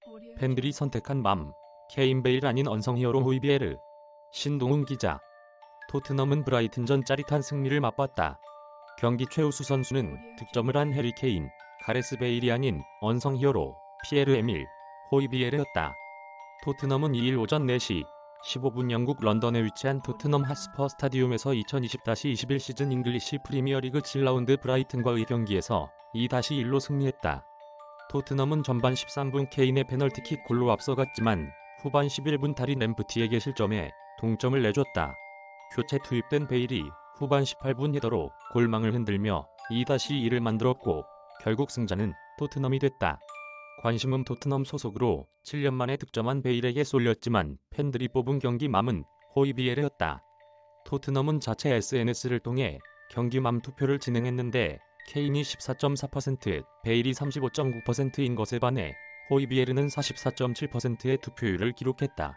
팬들이 선택한 맘, 케인 베일 아닌 언성 히어로 호이비에르. 신동훈 기자. 토트넘은 브라이튼전 짜릿한 승리를 맛봤다. 경기 최우수 선수는 득점을 한 해리 케인, 가레스 베일이 아닌 언성 히어로 피에르 에밀 호이비에르였다. 토트넘은 2일 오전 4시 15분 영국 런던에 위치한 토트넘 핫스퍼 스타디움에서 2020-21 시즌 잉글리시 프리미어리그 7라운드 브라이튼과의 경기에서 2-1로 승리했다. 토트넘은 전반 13분 케인의 페널티킥 골로 앞서갔지만 후반 11분 다리 램프티에게 실점해 동점을 내줬다. 교체 투입된 베일이 후반 18분 헤더로 골망을 흔들며 2-2를 만들었고 결국 승자는 토트넘이 됐다. 관심은 토트넘 소속으로 7년 만에 득점한 베일에게 쏠렸지만 팬들이 뽑은 경기 맘은 호이비에르였다. 토트넘은 자체 SNS를 통해 경기맘 투표를 진행했는데 케인이 14.4%, 베일이 35.9%인 것에 반해 호이비에르는 44.7%의 투표율을 기록했다.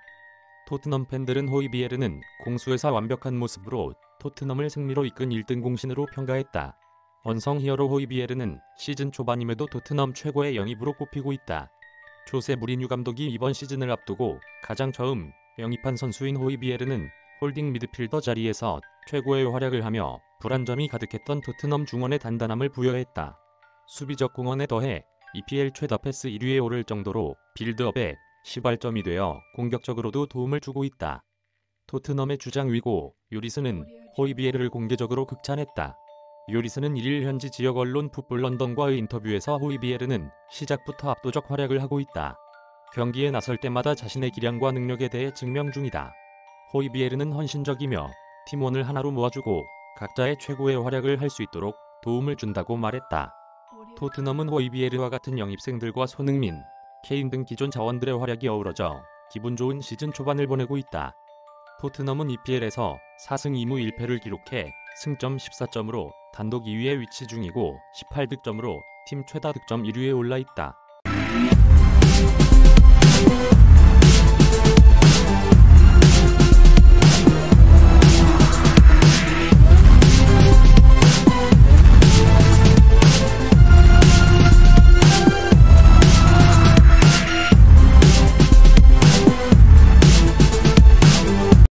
토트넘 팬들은 호이비에르는 공수에서 완벽한 모습으로 토트넘을 승리로 이끈 1등 공신으로 평가했다. 언성 히어로 호이비에르는 시즌 초반임에도 토트넘 최고의 영입으로 꼽히고 있다. 조세 무리뉴 감독이 이번 시즌을 앞두고 가장 처음 영입한 선수인 호이비에르는 홀딩 미드필더 자리에서 최고의 활약을 하며 불안점이 가득했던 토트넘 중원의 단단함을 부여했다. 수비적 공헌에 더해 EPL 최다 패스 1위에 오를 정도로 빌드업에 시발점이 되어 공격적으로도 도움을 주고 있다. 토트넘의 주장 위고 요리스는 호이비에르를 공개적으로 극찬했다. 요리스는 1일 현지 지역 언론 풋볼 런던과의 인터뷰에서 호이비에르는 시작부터 압도적 활약을 하고 있다. 경기에 나설 때마다 자신의 기량과 능력에 대해 증명 중이다. 호이비에르는 헌신적이며 팀원을 하나로 모아주고 각자의 최고의 활약을 할 수 있도록 도움을 준다고 말했다. 토트넘은 호이비에르와 같은 영입생들과 손흥민, 케인 등 기존 자원들의 활약이 어우러져 기분 좋은 시즌 초반을 보내고 있다. 토트넘은 EPL에서 4승 2무 1패를 기록해 승점 14점으로 단독 2위에 위치 중이고 18득점으로 팀 최다 득점 1위에 올라 있다.